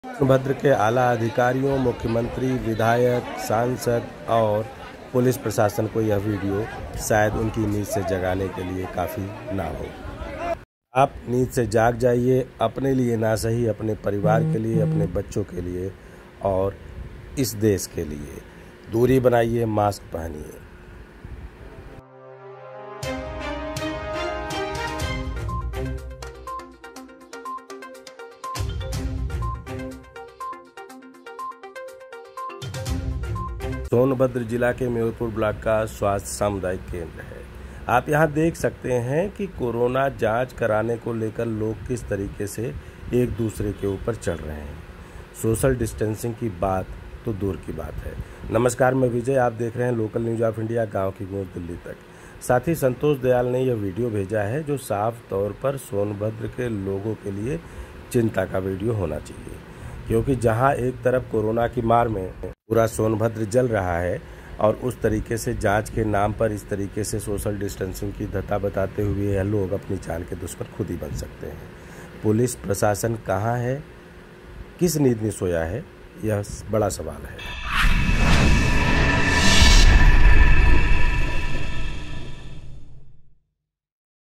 सोनभद्र के आला अधिकारियों, मुख्यमंत्री, विधायक, सांसद और पुलिस प्रशासन को यह वीडियो शायद उनकी नींद से जगाने के लिए काफ़ी ना हो। आप नींद से जाग जाइए, अपने लिए ना सही, अपने परिवार के लिए, अपने बच्चों के लिए और इस देश के लिए। दूरी बनाइए, मास्क पहनिए। सोनभद्र जिला के मेहरपुर ब्लॉक का स्वास्थ्य सामुदायिक केंद्र है। आप यहां देख सकते हैं कि कोरोना जांच कराने को लेकर लोग किस तरीके से एक दूसरे के ऊपर चढ़ रहे हैं। सोशल डिस्टेंसिंग की बात तो दूर की बात है। नमस्कार, मैं विजय, आप देख रहे हैं लोकल न्यूज ऑफ इंडिया, गांव की गूंज दिल्ली तक। साथ ही संतोष दयाल ने यह वीडियो भेजा है जो साफ तौर पर सोनभद्र के लोगों के लिए चिंता का वीडियो होना चाहिए, क्योंकि जहां एक तरफ कोरोना की मार में पूरा सोनभद्र जल रहा है और उस तरीके से जांच के नाम पर इस तरीके से सोशल डिस्टेंसिंग की धत्ता बताते हुए यह लोग अपनी जान के दुश्मन खुद ही बन सकते हैं। पुलिस प्रशासन कहाँ है, किस नींद में सोया है, यह बड़ा सवाल है।